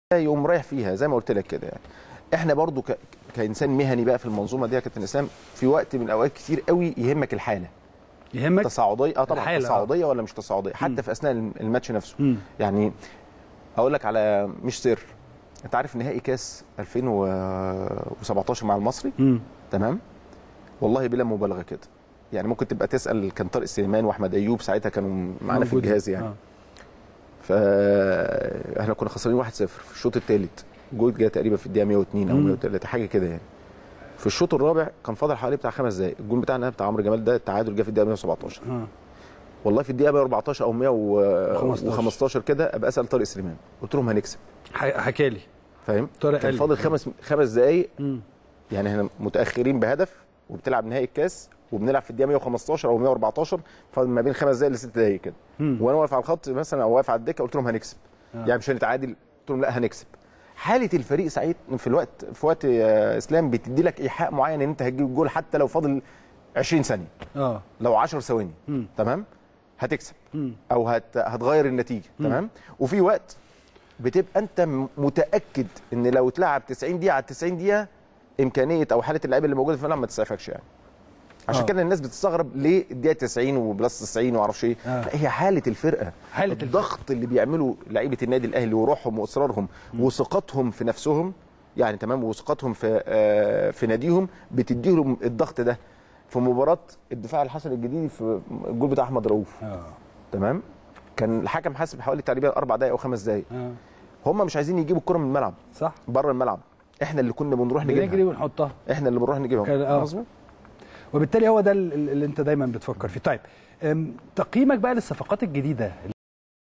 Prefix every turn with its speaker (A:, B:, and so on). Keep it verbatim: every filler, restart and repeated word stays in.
A: يقوم رايح فيها زي ما قلت لك كده. يعني احنا برضو ك... كانسان مهني بقى في المنظومه دي يا كابتن اسلام، في وقت من الاوقات كتير قوي يهمك الحاله.
B: يهمك
A: تصاعديه اه طبعا
B: الحالة.
A: تصاعديه ولا مش تصاعديه حتى
B: مم.
A: في اثناء الماتش نفسه.
B: مم.
A: يعني اقول لك على مش سر، انت عارف نهائي كاس ألفين وسبعتاشر مع المصري؟
B: مم.
A: تمام، والله بلا مبالغه كده. يعني ممكن تبقى تسال، كان طارق سليمان واحمد ايوب ساعتها كانوا معانا في الجهاز يعني. آه. فاحنا كنا خسرانين واحد صفر في الشوط الثالث، جول جه تقريبا في الدقيقه مية واتنين او مية وتلاتة حاجه كده يعني. في الشوط الرابع كان فاضل حوالي بتاع خمس دقائق، الجول بتاعنا بتاع عمرو جمال ده التعادل جه في الدقيقه مية وسبعتاشر. آه. والله في الدقيقه مية واربعتاشر او مية وخمستاشر كده ابقى اسال طارق سليمان، قلت لهم هنكسب.
B: حكى لي
A: فاهم؟ كان فاضل خمس خمس دقائق، يعني احنا متاخرين بهدف وبتلعب نهائي الكاس وبنلعب في الدقيقه مية وخمستاشر او مية واربعتاشر، فاضل ما بين خمس دقائق لست دقائق كده، وانا واقف على الخط مثلا او واقف على الدكه قلت لهم هنكسب. آه. يعني مش هنتعادل، قلت لهم لا هنكسب. حاله الفريق سعيد في الوقت في وقت اسلام بتدي لك ايحاء معين ان انت هتجيب الجول حتى لو فاضل عشرين ثانيه. اه لو عشر ثواني تمام هتكسب. مم. او هت... هتغير النتيجه. مم. تمام. وفي وقت بتبقى انت متاكد ان لو اتلعب تسعين دقيقه على تسعين دقيقه امكانيه او حاله اللعيبه اللي موجوده في الملعب ما تسعفكش يعني. عشان آه. كده الناس بتستغرب ليه الدقيقه تسعين وبلس تسعين وما اعرفش ايه. آه. لا هي حاله الفرقه، حالة الضغط الفرقة. اللي بيعمله لعيبه النادي الاهلي وروحهم واصرارهم م. وثقتهم في نفسهم يعني تمام، وثقتهم في آه في ناديهم بتديهم الضغط ده. في مباراه الدفاع الحسن الجديدي في الجول بتاع احمد رؤوف. آه. تمام، كان الحكم حاسب حوالي تقريبا اربع دقائق او خمس دقائق. آه. هم مش عايزين يجيبوا الكره من الملعب، صح، بره الملعب، احنا اللي كنا بنروح نجيبها،
B: بنجري ونحطها،
A: احنا اللي بنروح نجيبها.
B: مظبوط. وبالتالي هو ده اللي انت دايما بتفكر فيه. طيب تقييمك بقى للصفقات الجديده